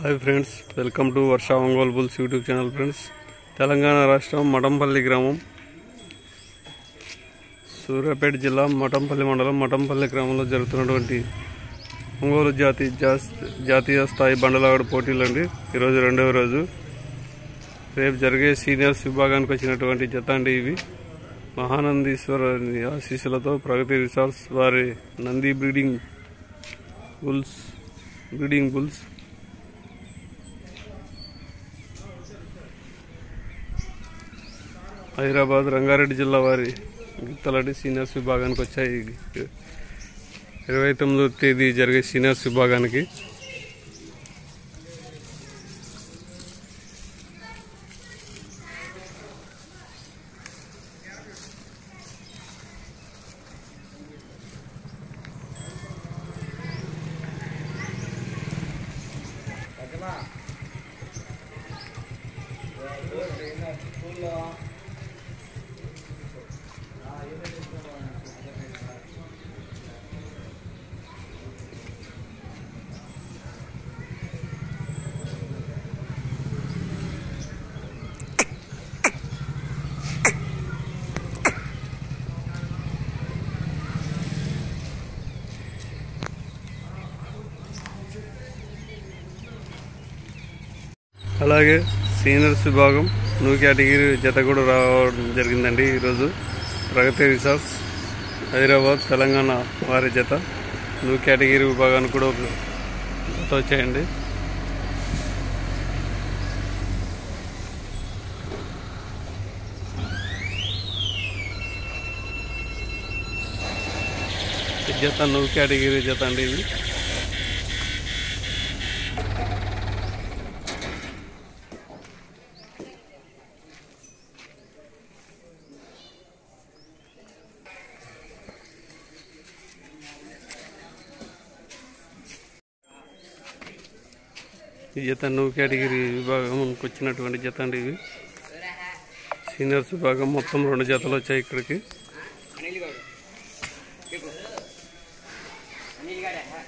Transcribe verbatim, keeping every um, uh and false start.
Hi friends, welcome to Varsha Ongole bulls YouTube channel. Friends, Telangana రాష్ట్రం మఠంపల్లి గ్రామం, సూర్యాపేట జిల్లా మఠంపల్లి మండలం మఠంపల్లి గ్రామంలో జరుగుతున్నటువంటి ఒంగోలు జాతి జాతీయ స్థాయి బండలాగడ పోటీలు అండి. ఈరోజు రెండవ రోజు. రేపు జరిగే సీనియర్స్ విభాగానికి వచ్చినటువంటి జత అండి ఇవి. మహానందీశ్వర ఆశీస్సులతో ప్రగతి రిసార్ట్స్ వారి Nandi breeding bulls breeding bulls Hyderabad Rangareddy జిల్లా వారి గిత్తలాంటి సీనియర్స్ విభాగానికి వచ్చాయి. ఇరవై తొమ్మిదో తేదీ జరిగే సీనియర్స్ విభాగానికి అలాగే సీనియర్స్ విభాగం న్యూ కేటగిరీ జత కూడా రావడం జరిగిందండి. ఈరోజు ప్రగతి రిసార్ట్స్ హైదరాబాద్ తెలంగాణ వారి జత న్యూ కేటగిరీ విభాగానికి కూడా ఒక జత వచ్చాయండి. ఈ జత న్యూ కేటగిరీ జత అండి ఇది. ఈ జత న్యూ కేటగిరీ విభాగంకి వచ్చినటువంటి జత అండి ఇవి. సీనియర్స్ విభాగం మొత్తం రెండు జతలు వచ్చాయి ఇక్కడికి.